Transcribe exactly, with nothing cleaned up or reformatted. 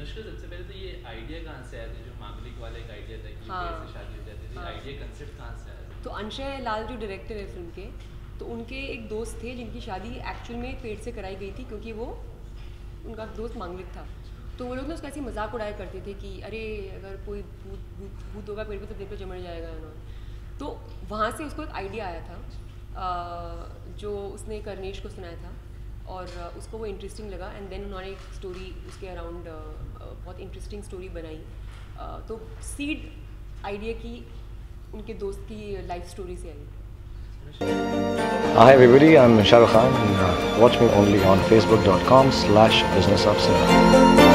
अनुष्का सबसे पहले तो ये आइडिया कहाँ से आया था, जो मांगलिक वाला एक आइडिया था कि हाँ। पेड़ से शादी हो जाती थी, हाँ। आइडिया कंसेप्ट कहाँ से आया था? तो अंशय लाल जो डायरेक्टर है फिल्म के, तो उनके एक दोस्त थे जिनकी शादी एक्चुअल में पेड़ से कराई गई थी, क्योंकि वो उनका दोस्त मांगलिक था। तो वो लोग ना उसका ऐसे मजाक उड़ाया करते थे कि अरे अगर कोई भूत भूत भूत होगा पेड़ पे तो पेड़ पे जमड़ जाएगा ना। तो वहाँ से उसको एक आइडिया आया था, आ, जो उसने कर्नेश को सुनाया था और उसको वो इंटरेस्टिंग लगा, एंड देन उन्होंने एक स्टोरी उसके अराउंड बहुत इंटरेस्टिंग स्टोरी बनाई। आ, तो सीड आइडिया की उनके दोस्त की लाइफ स्टोरी से आई। Hi everybody, I'm Shah Rukh Khan. Watch me only on facebook dot com slash business of cinema.